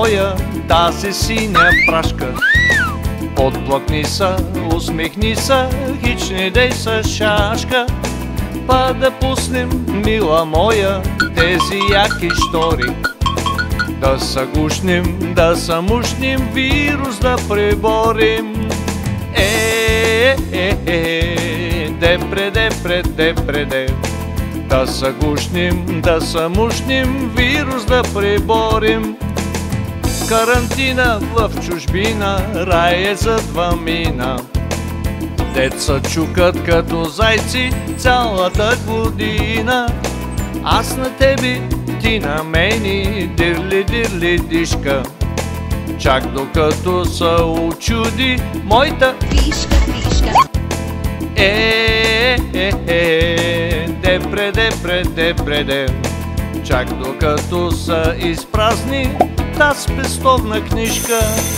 моя, тази синя прашка. Отплакни се, усмихни се, хич не дей се шашка. Па да пуснем, мила моя, тези яки штори. Да се гушнем, да се мушнем, вирус да преборим. Депре, депре, депре, депре. Да се гушнем, да се мушнем, вирус да преборим. Карантина в чужбина, рай е за два мина. Деца чукат като зайци цялата година. Аз на тебе, ти на мене, дирли, дирли, дишка. Чак докато се очуди моята Вишка, вишка. Депре, депре, депре, деп. Чак докато се изпразни та спестовна книжка.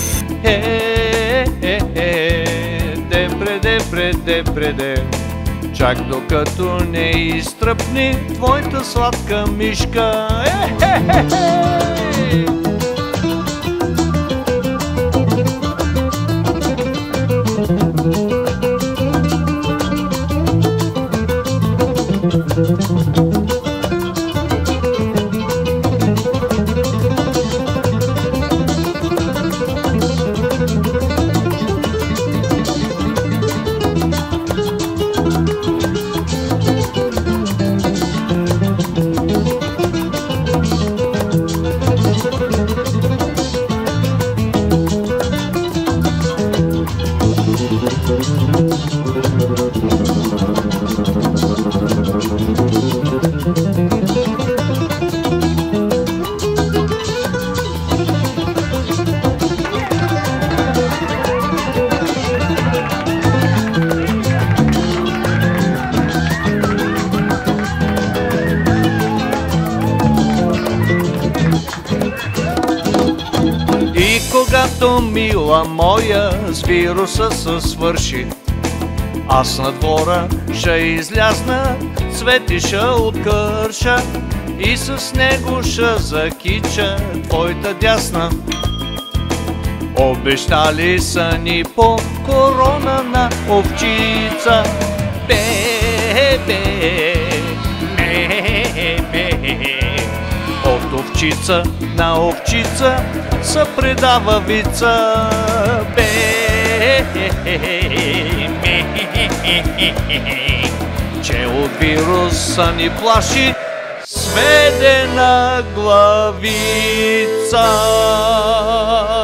Депре, депре, депре, деп. Чак докато не изтръпни твоята сладка мишка. И когато, мила моя, с вируса се свърши, аз на двора ще излязна, цветиша от кърша и с него ще закича твоята дясна. Обещали са ни по корона на овчица. От овчица на овчица се предава вица. Че от вируса ни плаши сведена главица.